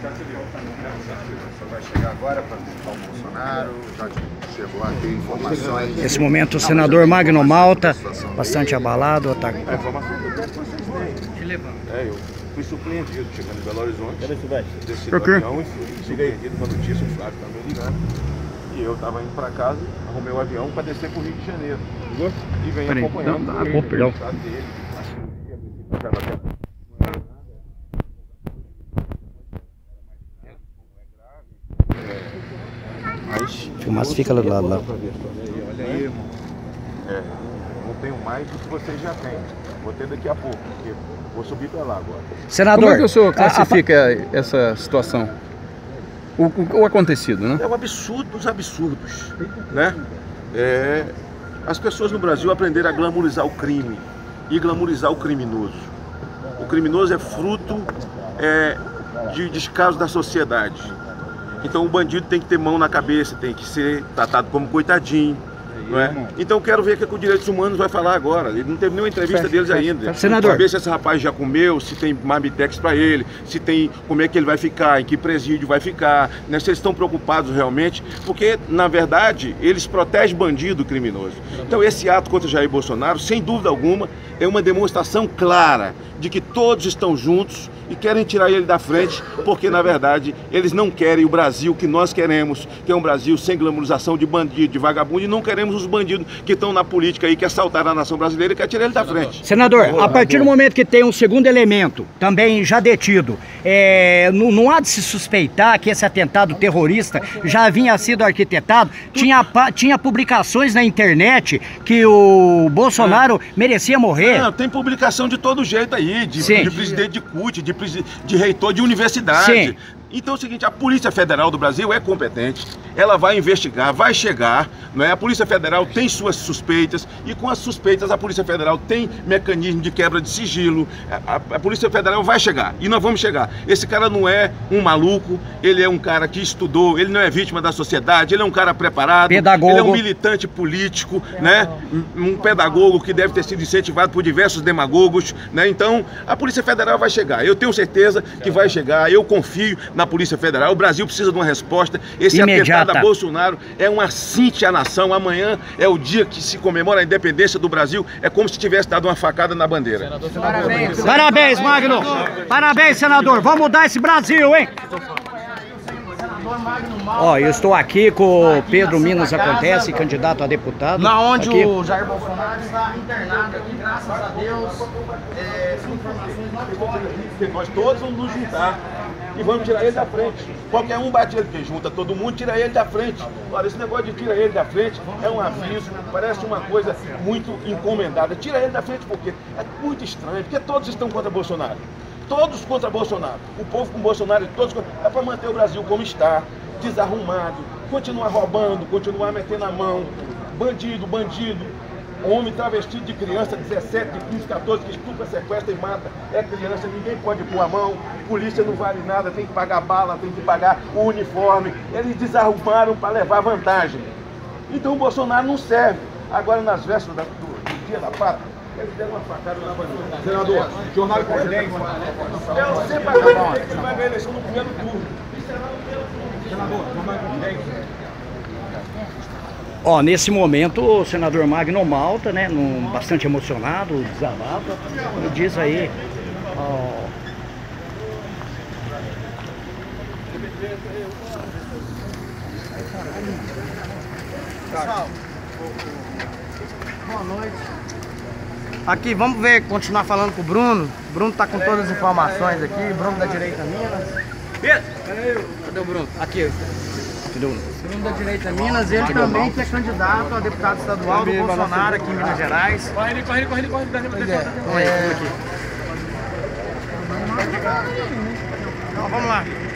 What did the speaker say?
Você vai chegar agora para visitar o Bolsonaro, já chegou a ter informações. Nesse momento o senador Magno Malta, bastante abalado. Tá... A informação que eu quero que vocês têm. Eu fui surpreendido chegando em Belo Horizonte, desse avião, e fui surpreendido com a notícia, o Flávio está me ligando. E eu estava indo para casa, arrumei o avião para descer para o Rio de Janeiro. E venho acompanhando o estado dele. Fumaça fica do lado lá. Olha aí, irmão. Não tenho mais do que vocês já têm. Vou ter daqui a pouco, porque vou subir para lá agora. Senador, como é que o senhor classifica essa situação? O acontecido, né? É um absurdo dos absurdos, né? As pessoas no Brasil aprenderam a glamorizar o crime e glamorizar o criminoso. O criminoso é fruto de descaso da sociedade. Então o bandido tem que ter mão na cabeça, tem que ser tratado como coitadinho, não é? Então eu quero ver o que o Direitos Humanos vai falar agora. Ele não teve nenhuma entrevista deles ainda. Senador, saber se esse rapaz já comeu, se tem marmitex para ele, se tem, como é que ele vai ficar, em que presídio vai ficar, né? Se eles estão preocupados realmente, porque na verdade eles protegem bandido criminoso. Então esse ato contra Jair Bolsonaro, sem dúvida alguma, é uma demonstração clara de que todos estão juntos e querem tirar ele da frente, porque na verdade eles não querem o Brasil que nós queremos, que é um Brasil sem glamorização de bandido, de vagabundo, e não queremos os bandidos que estão na política aí, que assaltaram a nação brasileira e quer tirar ele da frente. Senador, a partir do momento que tem um segundo elemento, também já detido, não há de se suspeitar que esse atentado terrorista já havia sido arquitetado? Tinha publicações na internet que o Bolsonaro merecia morrer. Não, tem publicação de todo jeito aí, de presidente de CUT, de reitor de universidade. Sim. Então é o seguinte, a Polícia Federal do Brasil é competente, ela vai investigar, vai chegar, não é? A Polícia Federal tem suas suspeitas e com as suspeitas a Polícia Federal tem mecanismo de quebra de sigilo, a Polícia Federal vai chegar e nós vamos chegar. Esse cara não é um maluco, ele é um cara que estudou, ele não é vítima da sociedade, ele é um cara preparado, pedagogo. Ele é um militante político, né? Um pedagogo que deve ter sido incentivado por diversos demagogos, né? Então a Polícia Federal vai chegar, eu tenho certeza que vai chegar, eu confio na Polícia Federal. O Brasil precisa de uma resposta. Esse atentado a Bolsonaro é um assinte à nação. Amanhã é o dia que se comemora a independência do Brasil. É como se tivesse dado uma facada na bandeira. Parabéns. Parabéns, Magno. Parabéns, senador. Vamos mudar esse Brasil, hein? Ó, eu estou aqui com o Pedro Minas Acontece, candidato a deputado. Na onde aqui. O Jair Bolsonaro está internado aqui, graças a Deus. São informações que nós todos vamos nos juntar e vamos tirar ele da frente. Qualquer um bate ele, que junta todo mundo, tira ele da frente. Olha, esse negócio de tira ele da frente é um aviso, parece uma coisa muito encomendada. Tira ele da frente porque é muito estranho, porque todos estão contra Bolsonaro. Todos contra Bolsonaro. O povo com Bolsonaro, todos contra... É para manter o Brasil como está, desarrumado, continuar roubando, continuar metendo a mão, bandido, homem travestido de criança, 17, de 15, 14, que estupra, sequestra e mata, é criança, ninguém pode pôr a mão, polícia não vale nada, tem que pagar bala, tem que pagar o uniforme, eles desarrumaram para levar vantagem. Então o Bolsonaro não serve. Agora nas vésperas do Dia da Pátria, eles deram uma facada na bandeira. Senador, jornal Corinthians. Eu sempre acreditei que ele vai ganhar a eleição no primeiro turno. Senador, jornal Corinthians. Ó, nesse momento o senador Magno Malta, né, bastante emocionado, desabafa, e diz aí, ó... Pessoal, boa noite. Aqui, vamos ver, continuar falando com o Bruno. O Bruno tá com todas as informações aqui, Bruno da Direita Minas. Cadê o Bruno? Aqui. Bruno da Direita Minas, ele também que é candidato a deputado estadual do Bolsonaro aqui em Minas Gerais. Corre. Vamos aqui. Então, vamos lá.